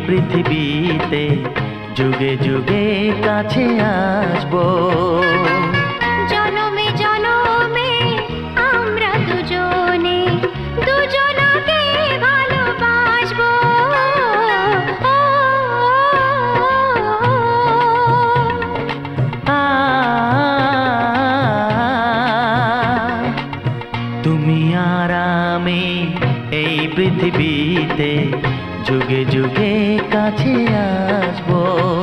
পৃথিবীতে যুগে যুগে কাছে আসবো। জনমে জনমে আমরা দুজনে দুজনকে ভালোবাসবো। তুমি আর আমি এই পৃথিবীতে যুগে যুগে কাছে আসবো।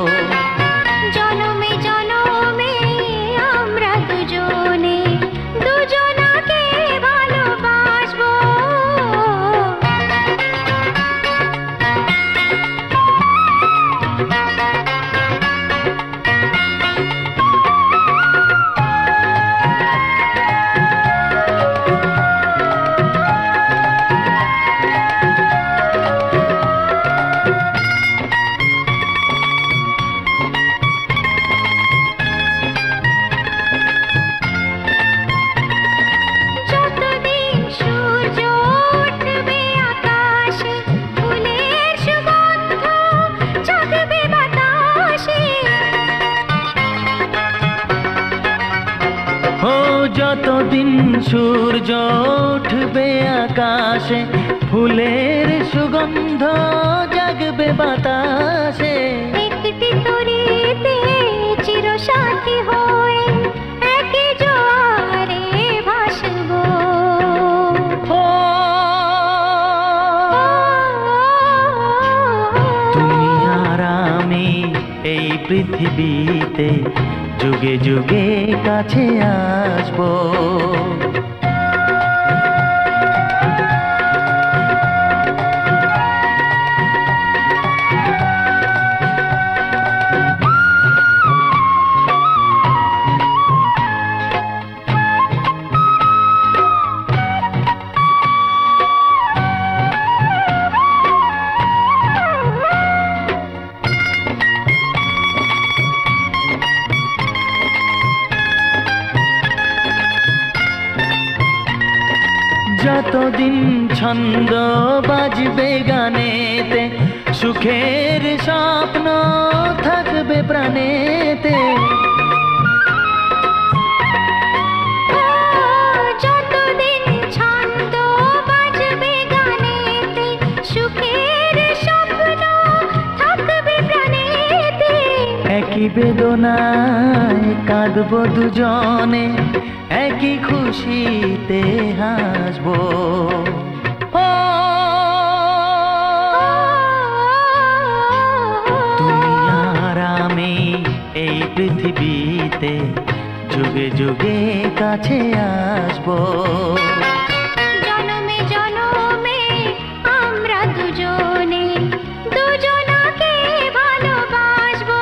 জনমে জনমে আমরা দুজনে দুজনকে ভালোবাসবো। যতদিন সূর্য উঠবে আকাশে, ফুলের সুগন্ধ জাগবে বাতাসে। একটি তরিতে চিরসাথী হয়ে একই জোয়ারে ভাসবো। তুমি আর আমি এই পৃথিবীতে যুগে যুগে কাছে আসবো। যতদিন ছন্দ বাজবে গানেতে, সুখের স্বপ্ন থাকবে প্রাণেতে। যতদিন ছন্দ বাজবে গানেতে, সুখের স্বপ্ন থাকবে প্রাণেতে। একই বেদনায় কাঁদবো দুজনে, একই খুশিতে হাসবো। তুমি আর আমি এই পৃথিবীতে যুগে যুগে কাছে আসবো। জনমে জনমে আমরা দুজনে দুজনকে ভালোবাসবো।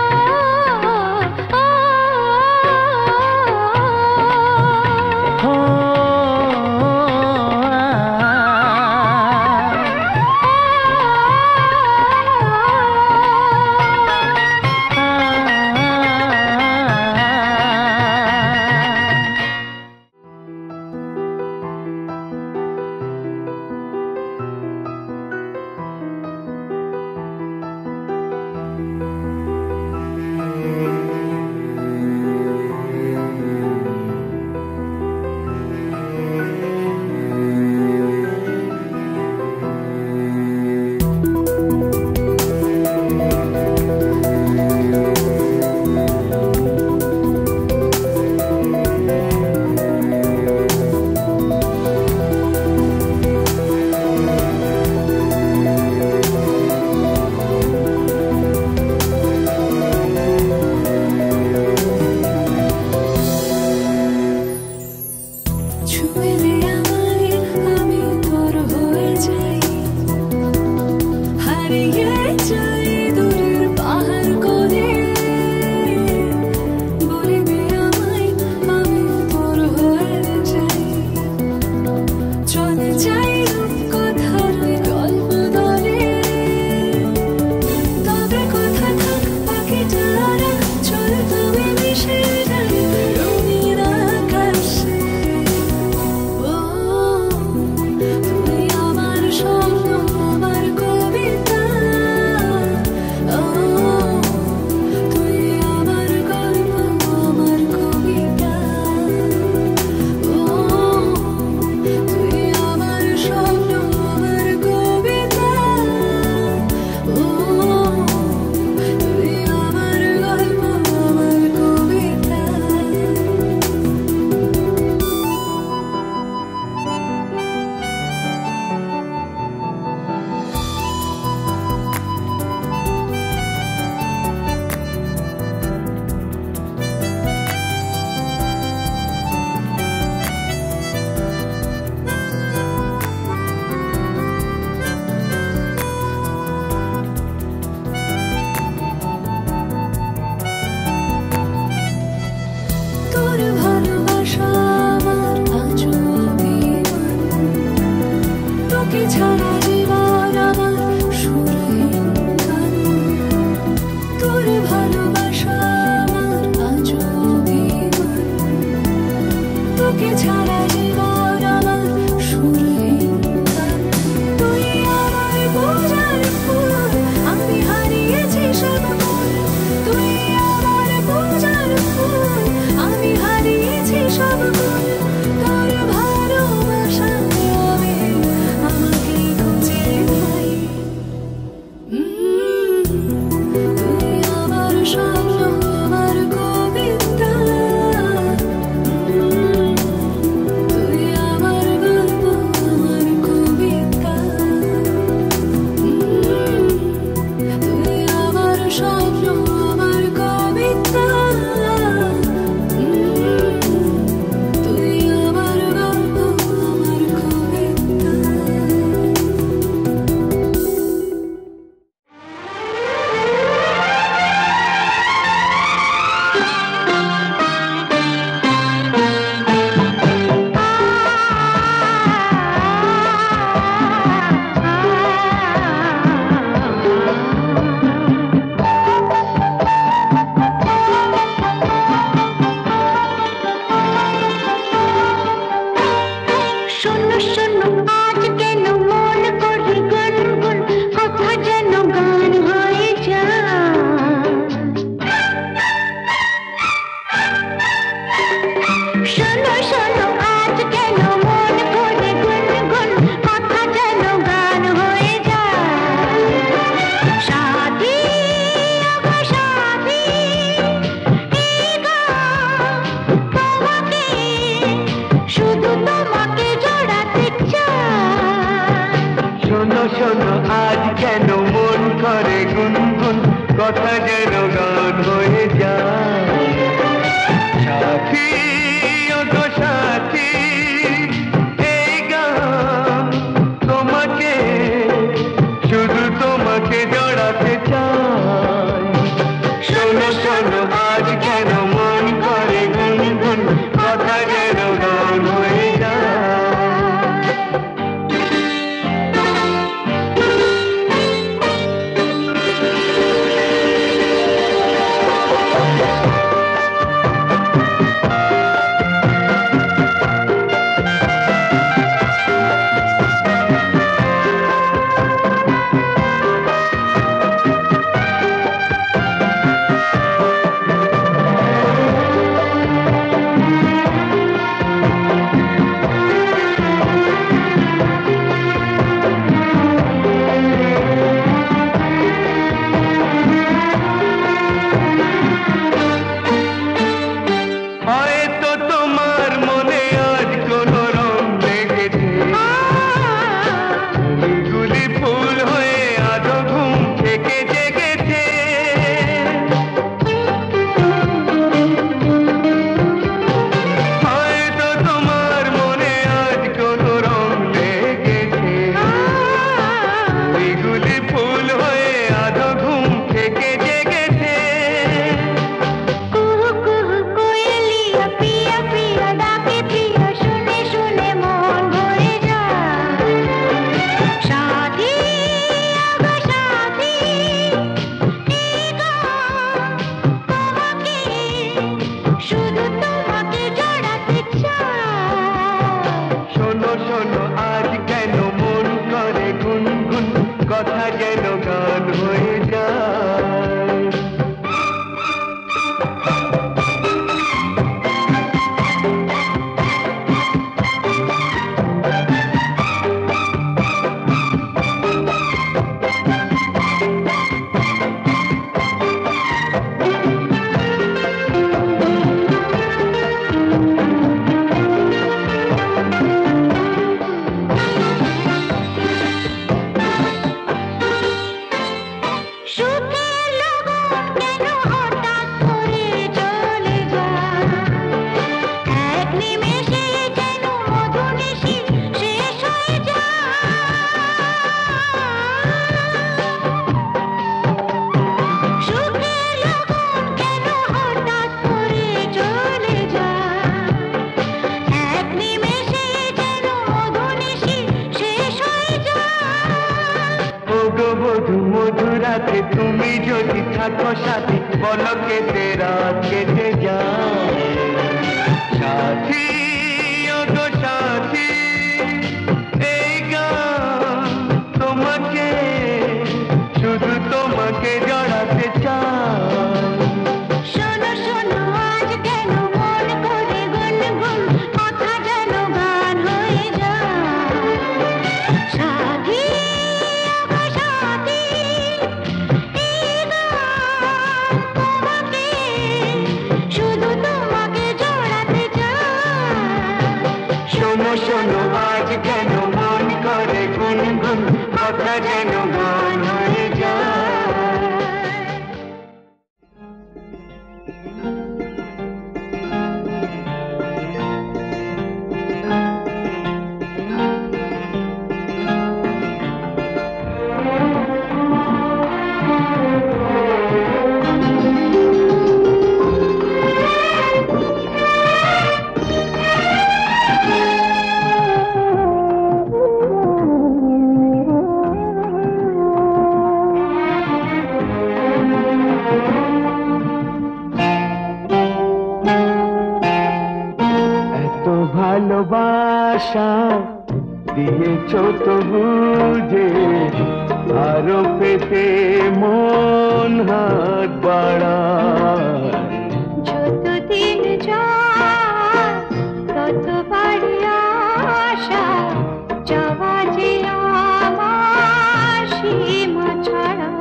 ভালোবাসা দিয়েছো তবু যে আরো পেতে মন হাত বাড়ায়। যতদিন যায় তত বাড়ি আশা, যাওয়া যে আমার সীমা ছাড়া।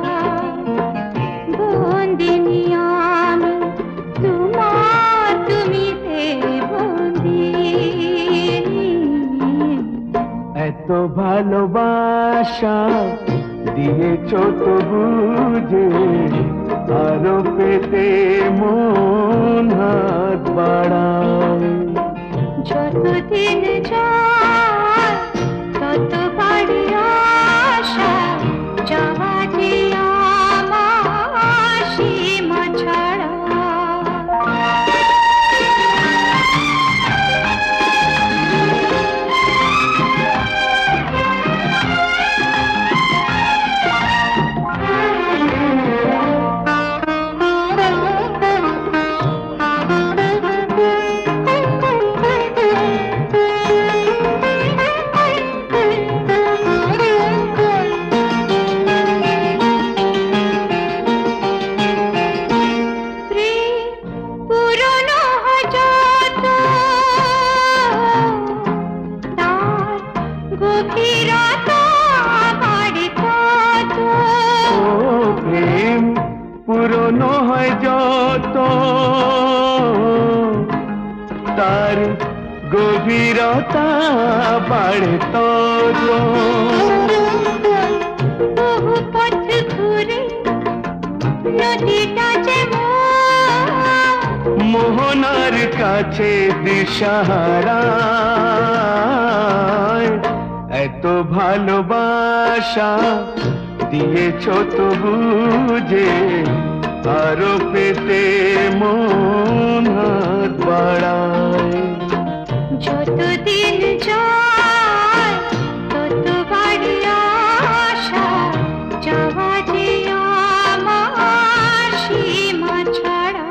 বন্দিনী আমি তোমার, তুমিতে বন্দি। এত ভালোবাসা দিয়েছো তবু যে আরো পেতে মন হাত বাড়ায়। যতদিন যায় তত বাড়ি আশা, যাওয়া যে আমার সীমা ছাড়া। পুরনো হয় যত তার গভীরতা বাড়ে তত। বহু পথ ঘুরে নদীটা যেমন মোহনার কাছে দিশাহারা। এত ভালোবাসা দিয়েছো তবু যে আরো পেতে মন হাত বাড়ায়। যতদিন যায় তত বাড়ি আশা, যাওয়া যে আমার সীমা ছাড়া।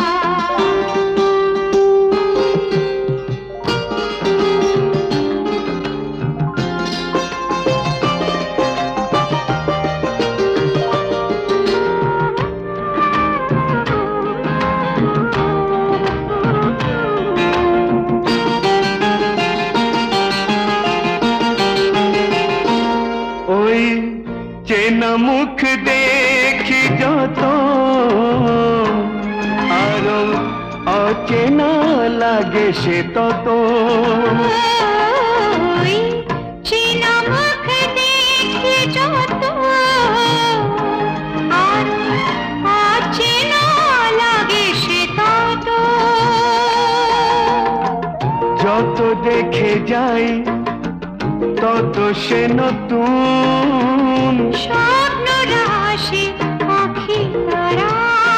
চেনা মুখ দেখি যত আরো অচেনা লাগে সে তত। চেনা মুখ দেখি যত আরো অচেনা লাগে সে তত। যত দেখে যাই তত সে নতুন স্বপ্ন রাশি আঁখি তারা।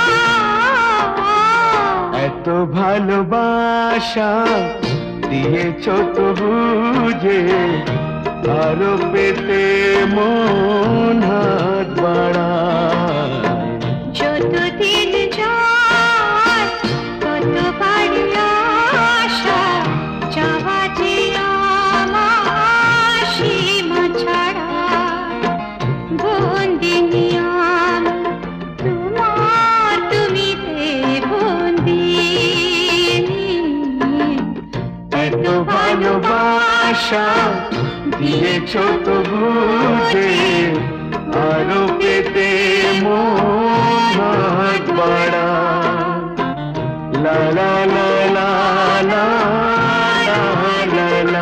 এত ভালোবাসা দিয়েছো তবু যে আরো পেতে মন হাত বাড়ায়। যতদিন যায় তত বাড়ি আশা, যাওয়া যে আমার সীমা ছাড়া। বন্দিনী আমি তোমার, তুমিতে বন্দি। এত ভালোবাসা দিয়েছো তবু যে আরো পেতে মন হাত বাড়ায়। লা লা লা লা লা লা লা।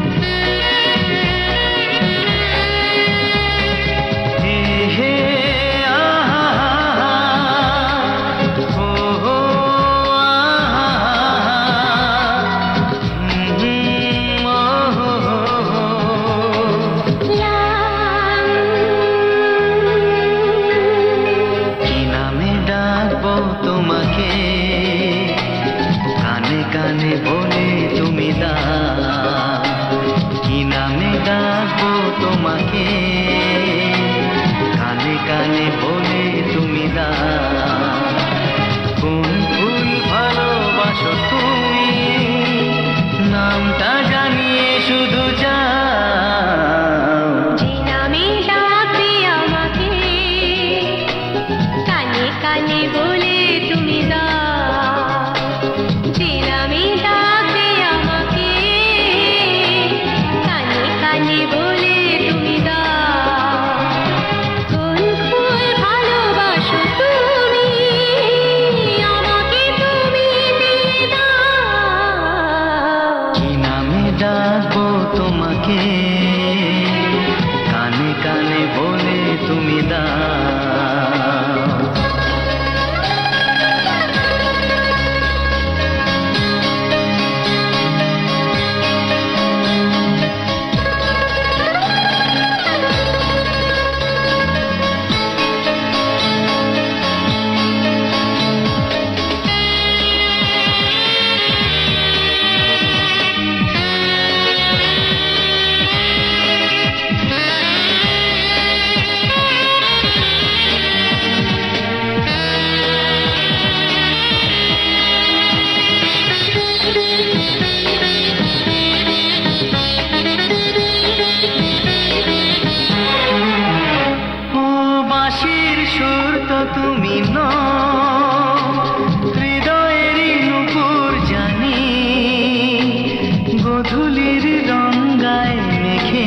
গোধূলির রঙায় মেখে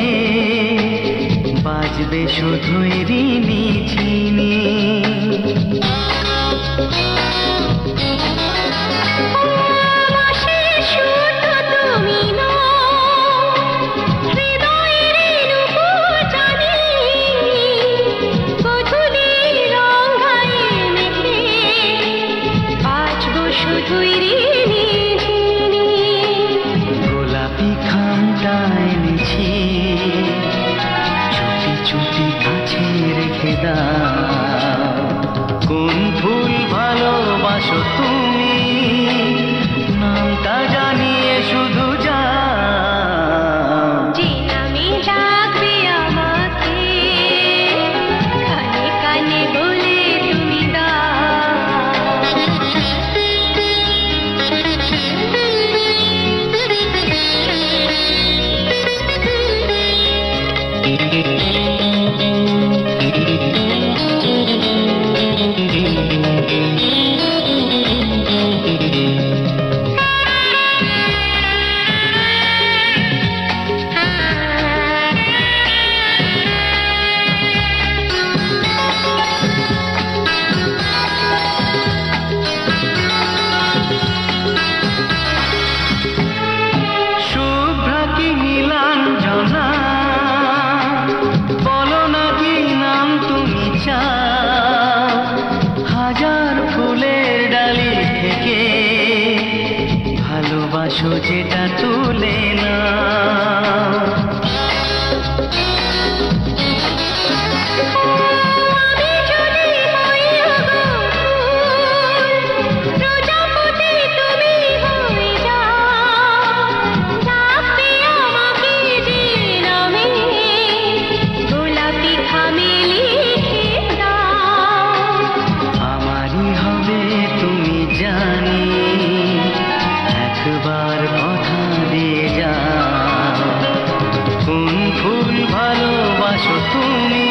বাজবে শুধুই ঋণী ঝিনি। গোলাপি খামটা এনেছি, চুপি চুপি কাছে রেখে দাও। কোন ফুল ভালোবাসো তুমি, নামটা জানিয়ে শুধু যাও। যে নামে ডাকবে আমাকে, কানে কানে বলে তুমি শুভ্রা কি নীলাঞ্জনা, বলো না কি নাম তুমি চাও। হাজার ফুলের ডালি থেকে ভালোবাসো যেটা তুলে না। আমারই হবে তুমি জানি, একবার কথা দিয়ে যাও। কোন ফুল ভালোবাসো তুমি,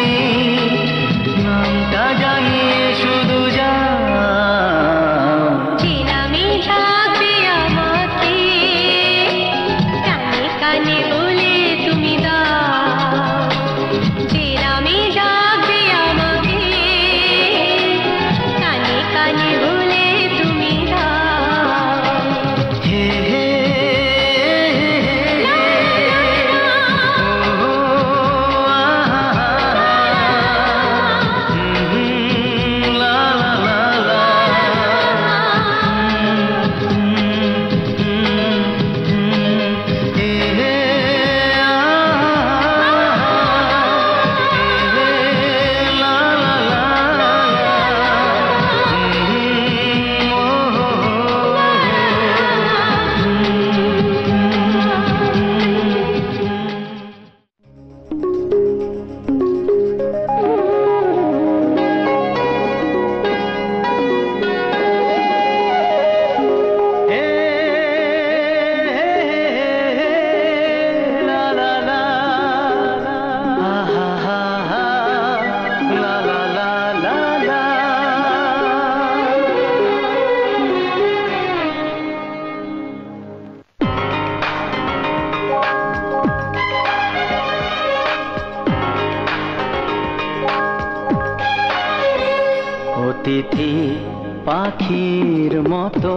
নামটা জানিয়ে শুধু যাও। যে নামে ডাকবে আমাকে, কানে কানে বলে তুমি দাও। যে নামে ডাকবে আমাকে, কানে কানে বলে তুমি দাও। হে হে অতিথি পাখির মতো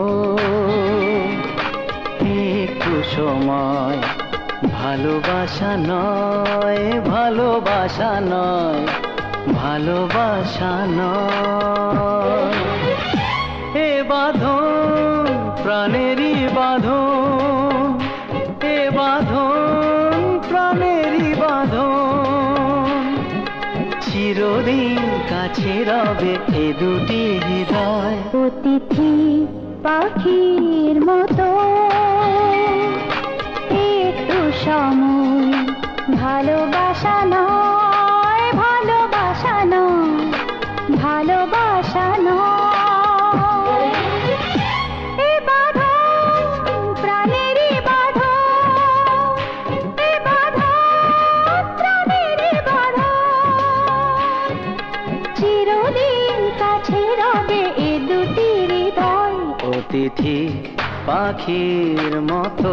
একটু সময়, ভালোবাসা নয়, ভালোবাসা নয়, ভালোবাসা নয়। এ বাঁধন প্রাণেরই বাঁধন, এ বাঁধন প্রাণেরই বাঁধন। চিরদিন কাছে রবে এ দুটি হৃদয়। অতিথি পাখির মতো একটু সময়, ভালোবাসা নয়, ভালোবাসা নয়, ভালোবাসা নয়। এ বাঁধন প্রাণেরই বাঁধন, এ বাঁধন প্রাণেরই বাঁধন। চিরদিন কাছে রবে এ দুটি হৃদয়। অতিথি পাখির মতো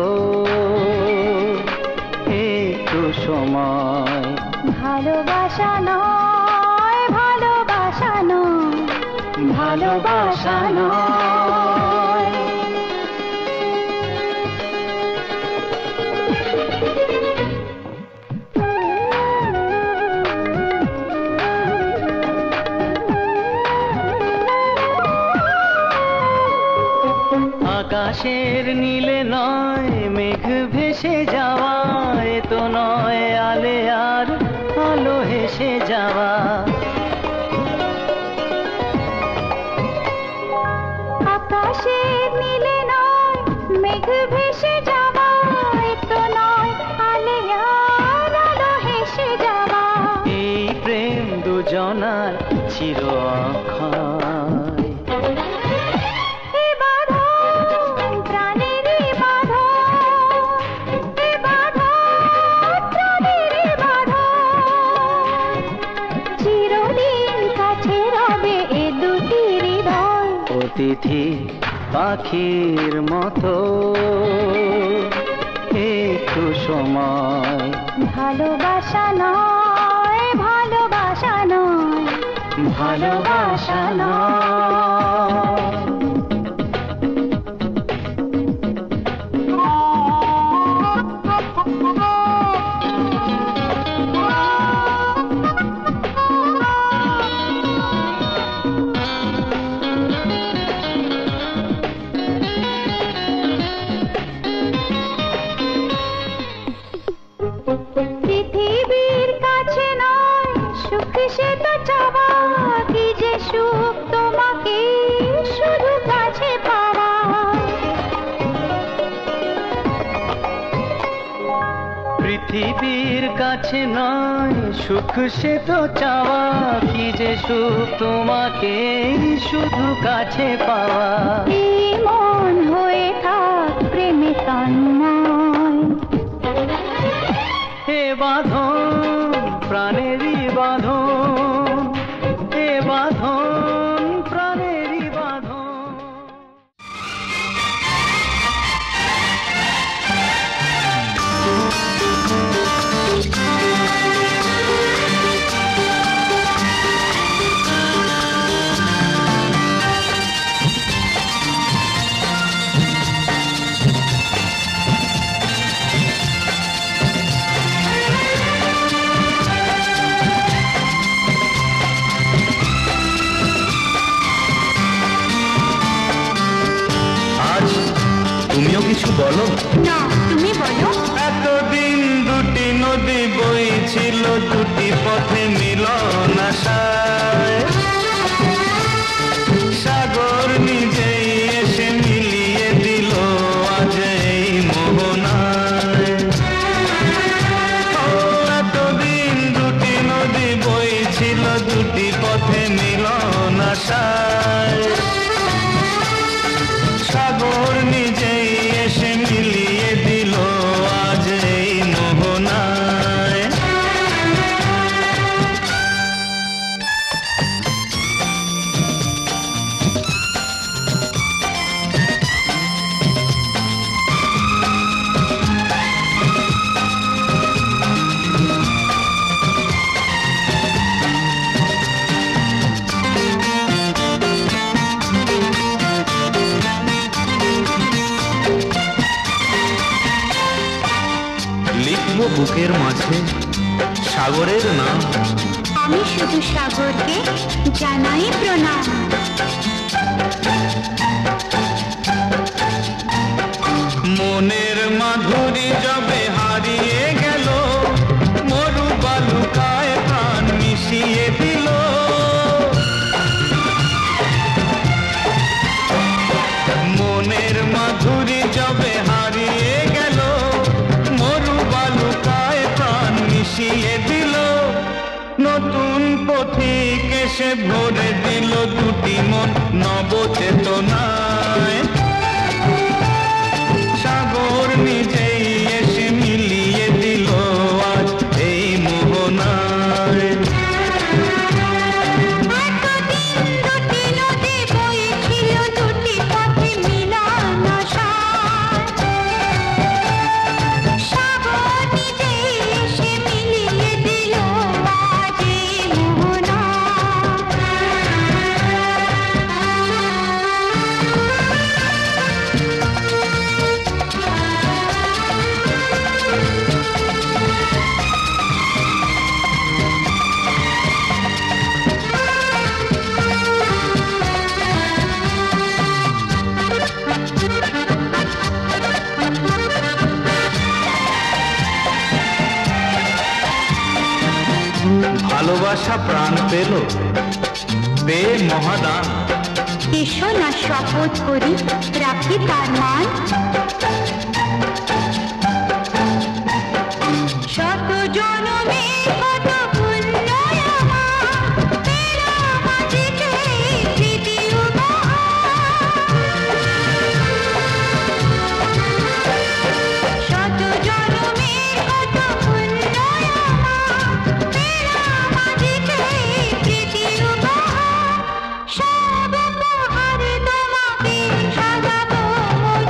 একটু সময়। ভালোবাসা নয়, ভালোবাসা নয়, ভালোবাসা নয়। আকাশের নীলে নয় মেঘ ভেসে যাওয়া, এ তো নয় আলে আর আলো হেসে যাওয়া। আকাশের নীলে নয় মেঘ ভেসে যাওয়া, এ তো নয় আলে আর আলো হেসে যাওয়া। এই প্রেম দুজনার চির অক্ষয়। এ বাঁধন প্রাণেরই বাঁধন, এ বাঁধন প্রাণেরই বাঁধন। চিরদিন কাছে রবে এ দুটি হৃদয়। অতিথি পাখির মতো একটু সময়। ভালোবাসা নয়, ভালোবাসা নয়, ভালোবাসা নয়। পৃথিবীর কাছে নয় সুখ সে তো চাওয়া, কি যে সুখ তোমাকে শুধু কাছে পাওয়া। পৃথিবীর কাছে নয় সুখ সে তো চাওয়া, কি যে সুখ তোমাকে শুধু কাছে পাওয়া। এই মন হয়ে থাক প্রেমে তন্ময়। হে বাঁধন প্রাণেরই বাঁধন, হে বাঁধন প্রাণেরই বাঁধন। তুমিও কিছু বলো। না তুমি বলো। এতদিন দুটি নদী বইছিল দুটি পথে মিলন আশায়, সাগর নিজেই এসে মিলিয়ে দিল আজ এই মোহনায়। এতদিন দুটি নদী বইছিল দুটি পথে মিলন আশায়, সাগর নিজেই এসে মিলিয়ে দিল আজ এই মোহনায়। লিখব বুকের মাঝে সাগরের নাম, আমি শুধু সাগরকে জানাই প্রণাম। মনের মাধুরী যবে হারিয়ে গেল, মরু বালুকায় প্রাণ মিশিয়ে দিল। মনের মাধুরী যবে হারিয়ে গেল, মরু বালুকায় প্রাণ মিশিয়ে দিল। নতুন পথিক এসে ভরে দিল দুটি মন নবচেতনায়। সাগর নিজেই এসে মিলিয়ে দিল আজ এই মোহনায়। এতদিন দুটি নদী বইছিল দুটি পথে মিলন আশায়, ভালোবাসা প্রাণ পেল পেয়ে মহাদান। এসো না শপথ করি রাখি তার মান। শত জনমে কত পুণ্য আমার, পেলাম আজকে স্মৃতি উপহার। শত জনমে কত পুণ্য আমার, পেলাম আজকে স্মৃতি উপহার। সব উপহার তোমাকে সাজাবো মোর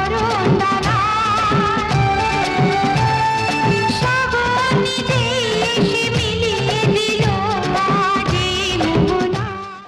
বরণডালায়। সাগর নিজে এসে মিলিয়ে দিল আজ এই মোহনা।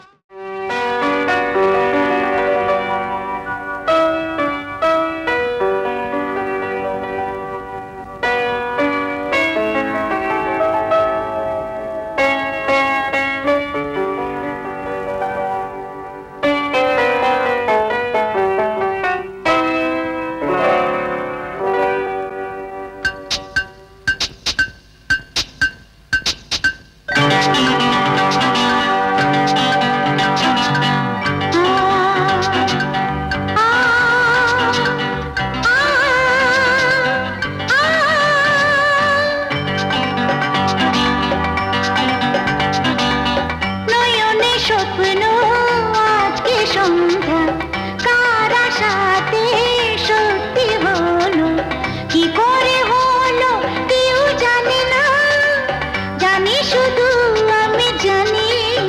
নয়নে স্বপ্ন আজকে সন্ধ্যা, কার আশাতে সত্যি হলো, কি করে হলো কেউ জানে না, জানি শুধু আমি জানি।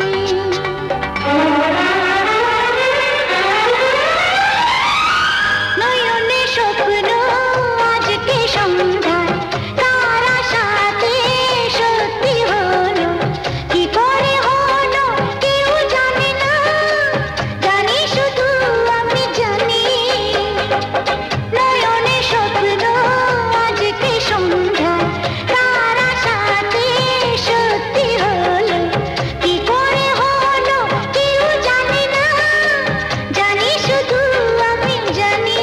নয়নে স্বপ্ন আজকে সন্ধ্যা, কার আশাতে সত্যি হলো, কি করে হলো কেউ জানে না, জানি শুধু আমি জানি। নয়নে স্বপ্ন আজকে সন্ধ্যা, কার আশাতে সত্যি হলো, কি করে হলো কেউ জানে না, জানি শুধু আমি জানি।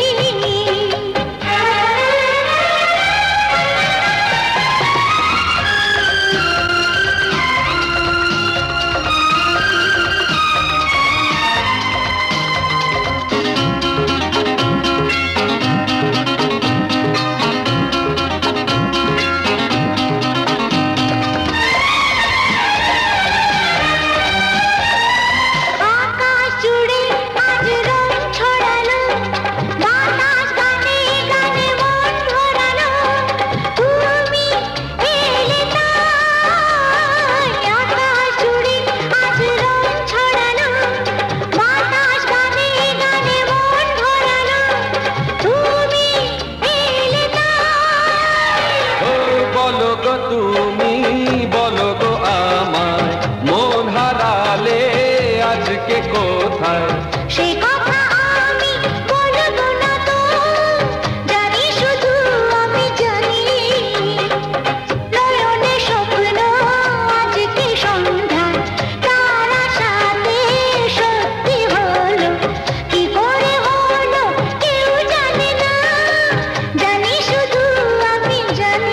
আকাশ জুড়ে আজ রং ছড়ালো, বাতাস গানে গানে মন ভরালো, তুমি এলে তাই। আকাশ জুড়ে আজ রং ছড়ালো, বাতাস গানে গানে মন ভরালো, তুমি এলে তাই। ও বলো গো তুমি, বলো গো আমায়, মন হারালে আজকে কোথায়? সে কথা আমি বলবো না তো, জানি শুধু আমি জানি। নয়নে স্বপ্ন আজকে সন্ধ্যা, কার আশাতে সত্যি হলো, কি করে হলো কেউ জানে না, জানি শুধু আমি জানি।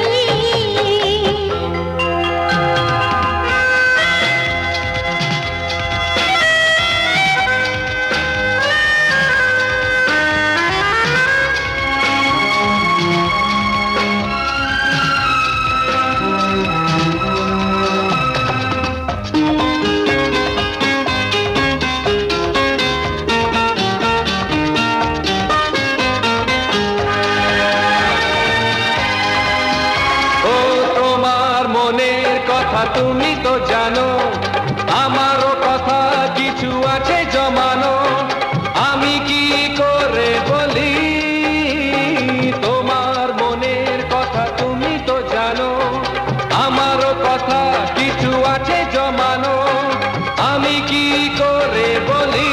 ও তোমার মনের কথা তুমি তো জানো, আমারও কথা কিছু আছে জমানো, আমি কি করে বলি? তোমার মনের কথা তুমি তো জানো, আমারও কথা কিছু আছে জমানো, আমি কি করে বলি?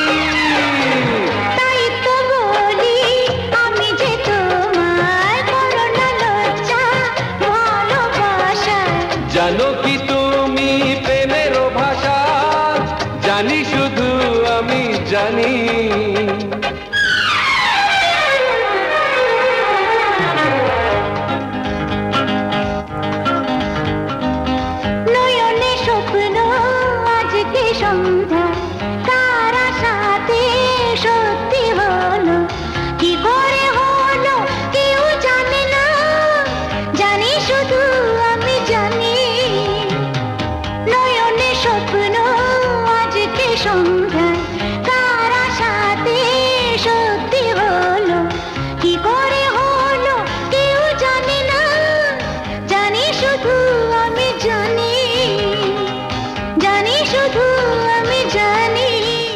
তাই তো বলি আমি যে তোমার করোনা লজ্জা ভালোবাসা। জানো কি তুমি প্রেমের ভাষা, সত্যি হলো, কি করে হলো কেউ জানে না, জানি শুধু আমি জানি, জানি শুধু আমি জানি।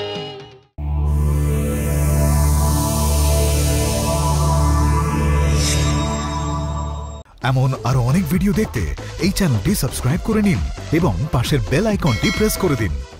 এমন আরো অনেক ভিডিও দেখতে এই চ্যানেলটি সাবস্ক্রাইব করে নিন এবং পাশের বেল আইকনটি প্রেস করে দিন।